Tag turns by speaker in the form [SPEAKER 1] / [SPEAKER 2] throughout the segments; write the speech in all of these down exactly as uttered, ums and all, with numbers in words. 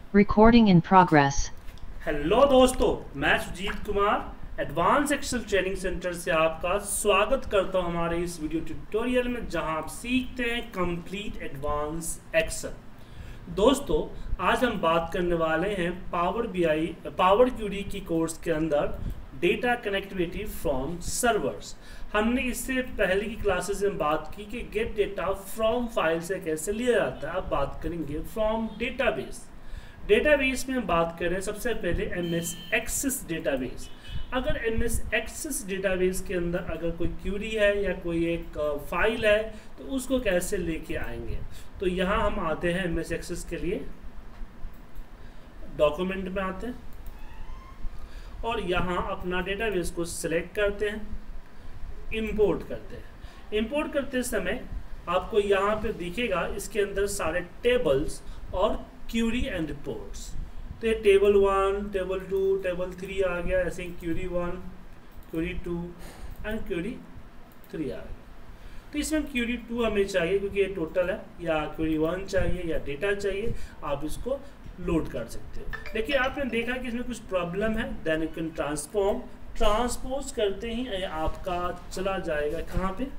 [SPEAKER 1] Recording in progress.
[SPEAKER 2] Hello दोस्तों, मैं Sujit Kumar advance excel training centre से आपका स्वागत करता हूं हमारे इस वीडियो ट्यूटोरियल में, जहां आप सीखते हैं कंप्लीट एडवांस एक्सेल। दोस्तों, आज हम बात करने वाले हैं पावर बीआई पावर क्यूरी की कोर्स के अंदर डेटा कनेक्टिविटी फ्रॉम सर्वर्स। हमने इससे पहले की क्लासेस में बात की कि गेट डेटा फ्रॉम फाइल से कैसे लिया जाता है। अब बात करेंगे फ्रॉम डेटाबेस। डेटाबेस में हम बात करें सबसे पहले एम एस एक्सेस डेटाबेस। अगर एम एस एक्सेस डेटाबेस के अंदर अगर कोई क्यूरी है या कोई एक फाइल है तो उसको कैसे लेके आएंगे। तो यहाँ हम आते हैं एम एस एक्सेस के लिए, डॉक्यूमेंट में आते हैं और यहाँ अपना डेटाबेस को सिलेक्ट करते हैं, इंपोर्ट करते हैं। इंपोर्ट करते समय आपको यहाँ पे दिखेगा इसके अंदर सारे टेबल्स और क्यूरी एंड रिपोर्ट्स। तो ये table one, table two, table three आ गया, ऐसे ही query one, query two and query three आ गया। तो इसमें क्यूरी टू हमें चाहिए क्योंकि ये टोटल है, या क्यूरी वन चाहिए या डेटा चाहिए, आप इसको लोड कर सकते हो। लेकिन आपने देखा कि इसमें कुछ प्रॉब्लम है, then you can transform. Transpose करते ही आपका चला जाएगा कहाँ पे,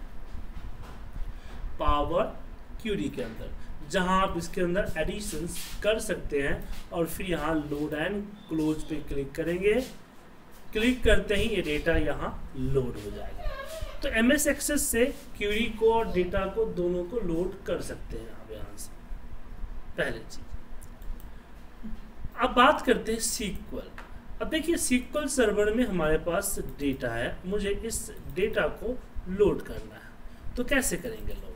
[SPEAKER 2] पावर क्यूरी के अंदर, जहां आप इसके अंदर एडिशंस कर सकते हैं। और फिर यहाँ लोड एंड क्लोज पे क्लिक करेंगे। क्लिक करते ही ये डेटा यहाँ लोड हो जाएगा। तो एम एस एक्सेस से क्यूरी को और डेटा को दोनों को लोड कर सकते हैं आप यहाँ से, पहली चीज। अब बात करते हैं सीक्वल। अब देखिए सीक्वल सर्वर में हमारे पास डेटा है, मुझे इस डेटा को लोड करना है। तो कैसे करेंगे लोड?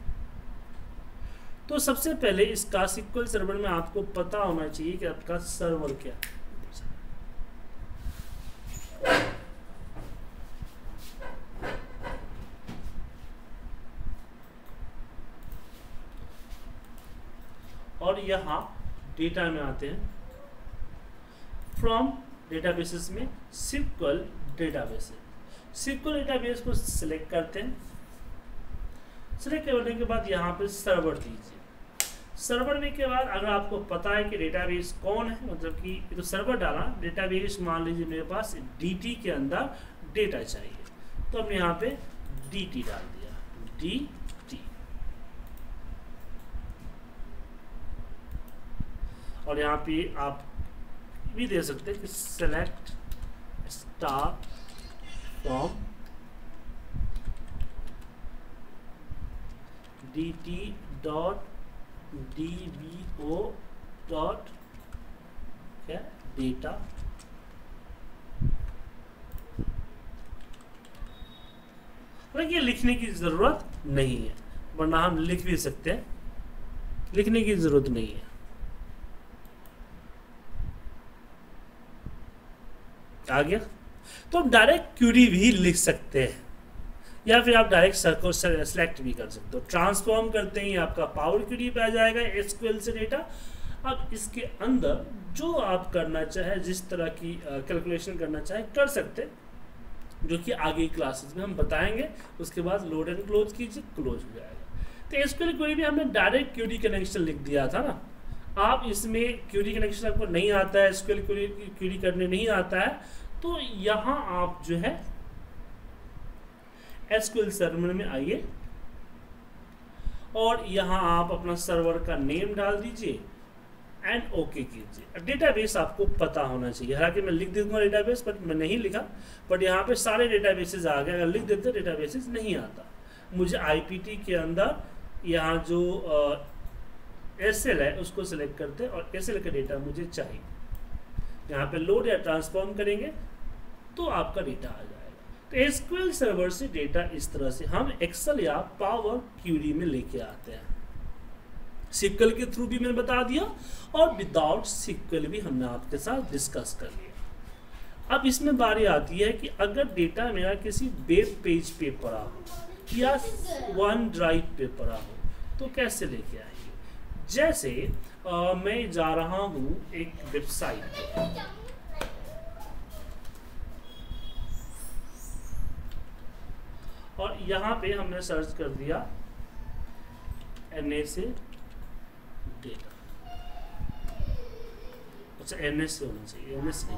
[SPEAKER 2] तो सबसे पहले इसका सीक्वल सर्वर में आपको पता होना चाहिए कि आपका सर्वर क्या है। और यहां डेटा में आते हैं, फ्रॉम डेटाबेसेस में सीक्वल डेटाबेस। सीक्वल डेटाबेस को सिलेक्ट करते हैं। सिलेक्ट करने के बाद यहाँ पे सर्वर दीजिए। सर्वर में के बाद अगर आपको पता है कि डेटाबेस कौन है, मतलब कि तो सर्वर डाला, डेटाबेस मान लीजिए मेरे पास डीटी के अंदर डेटा चाहिए, तो हमने यहाँ पे डीटी डाल दिया, डीटी। और यहाँ पे आप भी दे सकते हैं कि select star from dt dot D B O dot क्या डेटा। ये लिखने की जरूरत नहीं है, वरना हम लिख भी सकते हैं, लिखने की जरूरत नहीं है। आ गया? तो हम डायरेक्ट क्यूरी भी लिख सकते हैं या फिर आप डायरेक्ट सर को सेलेक्ट भी कर सकते हो। ट्रांसफॉर्म करते ही आपका पावर क्यूरी पे आ जाएगा एसक्यूएल से डेटा। अब इसके अंदर जो आप करना चाहे, जिस तरह की कैलकुलेशन करना चाहे कर सकते हैं, जो कि आगे क्लासेस में हम बताएंगे। उसके बाद लोड एंड क्लोज कीजिए, क्लोज हो जाएगा। तो एसक्यूएल क्यूरी में हमने डायरेक्ट क्यूरी कनेक्शन लिख दिया था ना। आप इसमें क्यूरी कनेक्शन आपको नहीं आता है, एसक्यूएल क्यूरी क्यूरी करने नहीं आता है, तो यहाँ आप जो है एसक्यूएल सर्वर में आइए और यहाँ आप अपना सर्वर का नेम डाल दीजिए एंड ओके कीजिए। डेटाबेस आपको पता होना चाहिए, हालांकि मैं लिख दूंगा डेटाबेस, बट मैं नहीं लिखा। बट यहाँ पे सारे डेटाबेसेस आ गए, अगर लिख देते डेटाबेसेस नहीं आता। मुझे आईपीटी के अंदर यहाँ जो एसएल है उसको सिलेक्ट करते हैं और एसएल का डेटा मुझे चाहिए। यहाँ पे लोड या ट्रांसफॉर्म करेंगे तो आपका डेटा आ जाएगा। तो एसक्यूएल सर्वर से डेटा इस तरह से हम एक्सेल या पावर क्यूरी में लेके आते हैं। सीक्वल के थ्रू भी मैंने बता दिया और विदाउट सीक्वल भी हमने आपके साथ डिस्कस कर लिया। अब इसमें बारी आती है कि अगर डेटा मेरा किसी वेब पेज पे पड़ा हो या वन ड्राइव पे पड़ा हो तो कैसे लेके आएंगे। जैसे आ, मैं जा रहा हूँ एक वेबसाइट पे, और यहाँ पे हमने सर्च कर दिया एन ए से डेटा। अच्छा एन एस से होना चाहिए, एन एस नहीं,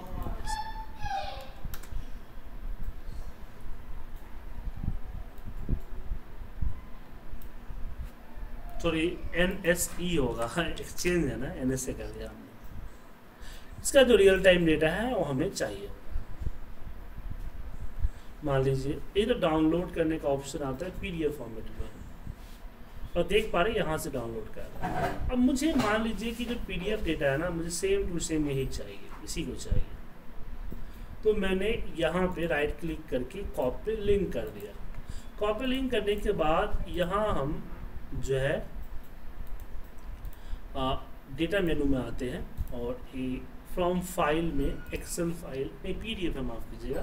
[SPEAKER 2] सॉरी एन एस ई होगा, एक्सचेंज है ना, एन एस से कर दिया हमने। इसका जो रियल टाइम डेटा है वो हमें चाहिए। मान लीजिए ये तो डाउनलोड करने का ऑप्शन आता है पीडीएफ फॉर्मेट में, और देख पा रहे यहाँ से डाउनलोड कर रहा है। अब मुझे मान लीजिए कि जो पीडीएफ डेटा है ना, मुझे सेम टू सेम यही चाहिए, इसी को चाहिए। तो मैंने यहाँ पे राइट क्लिक करके कॉपी लिंक कर दिया। कॉपी लिंक करने के बाद यहाँ हम जो है डेटा मेनू में आते हैं, और ये फ्रॉम फाइल में एक्सेल फाइल में पीडीएफ है, माफ़ कीजिएगा,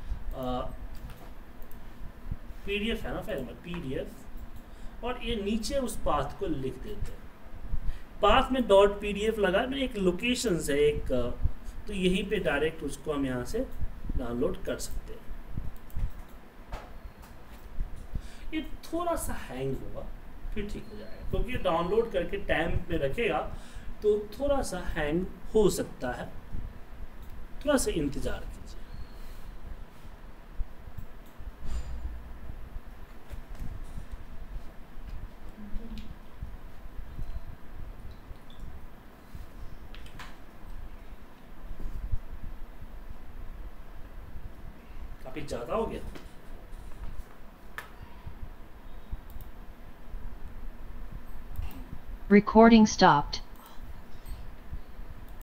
[SPEAKER 2] पीडीएफ है ना फाइल में पीडीएफ, और ये नीचे उस पाथ को लिख देते हैं। पाथ में डॉट पीडीएफ लगा, मैंने एक लोकेशन है एक, तो यहीं पे डायरेक्ट उसको हम यहाँ से डाउनलोड कर सकते हैं। ये थोड़ा सा हैंग होगा, फिर ठीक हो जाएगा, क्योंकि ये डाउनलोड करके टाइम में रखेगा तो थोड़ा सा हैंग हो सकता है, थोड़ा सा इंतजार कीजिए। काफी ज्यादा हो गया।
[SPEAKER 1] Recording stopped.